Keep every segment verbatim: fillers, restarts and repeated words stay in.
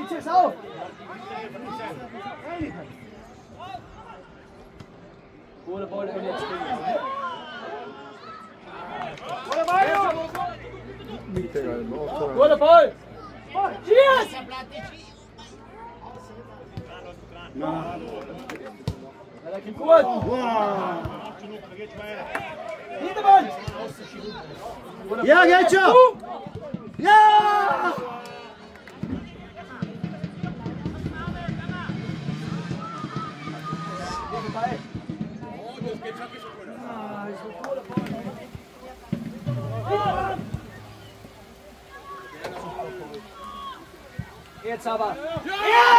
Reini, zieh's auf! Guter Ball, der jetzt Guter Ball! Guter Ball! Cheers! Ja, der geht gut! Hintermann! Ja, geht schon! Ja! Jetzt aber! Ja!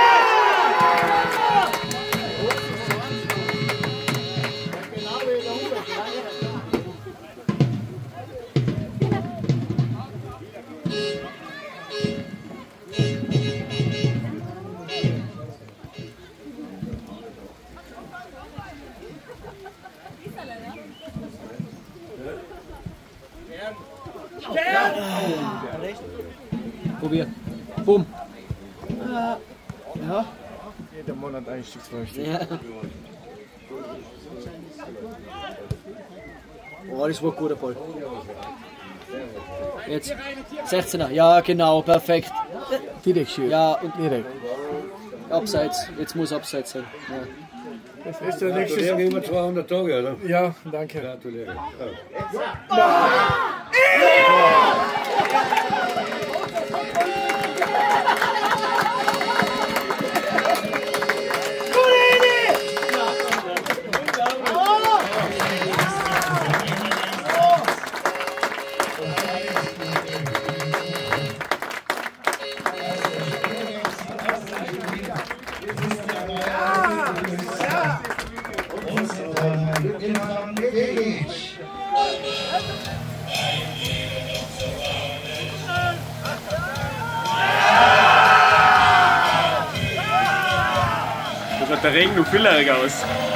Probier. Bumm. Ja. Jeder Monat Einstiegsrechte. Ja. Oh, das war ein guter Ball. Jetzt. sechzehner. Ja, genau, perfekt. Direkt schön. Ja, und Direkt. abseits. Jetzt muss abseits sein. Ja. Das ist der nächste. Gratuliere über zweihundert Tage, oder? Ja, danke. Gratuliere. Da schaut der Regen noch viel aus.